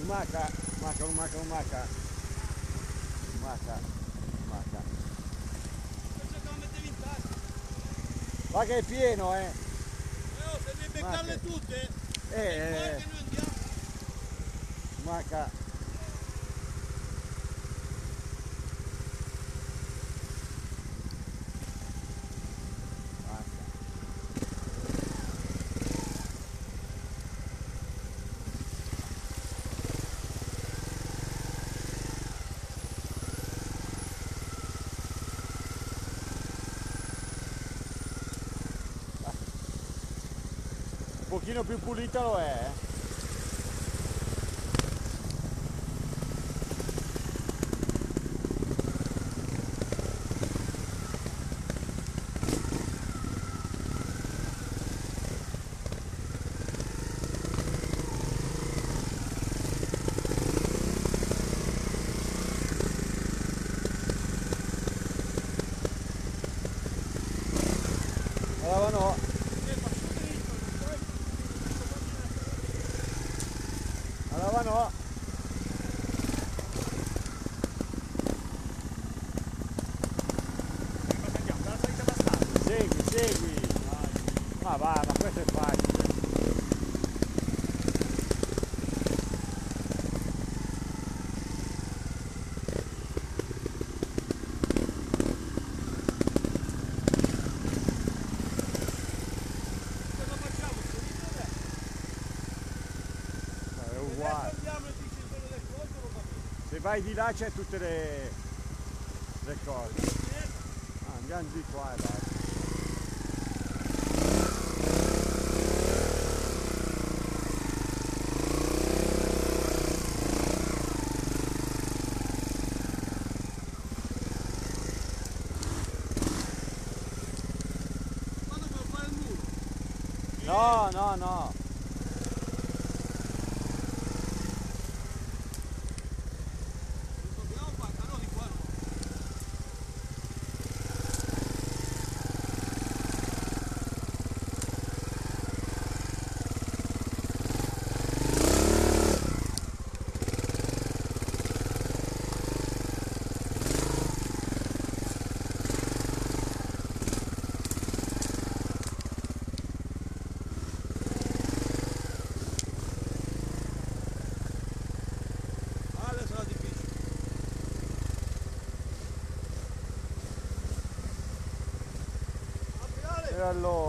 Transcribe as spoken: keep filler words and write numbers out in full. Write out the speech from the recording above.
lumaca, lumaca, lumaca, lumaca. Lumaca, lumaca. Penso che la mettevi in tasca. Va che è pieno, eh. Eh oh, se devi beccarle tutte, Eh, eh. che noi andiamo. Lumaca. Un pochino più pulita lo è, eh? Allora no. Allora no. Segui, segui. Ma va, ma questo è facile. È uguale. Se vai di là c'è tutte le, le cose. Ah, andiamo di qua e basta. No, no, no. E allora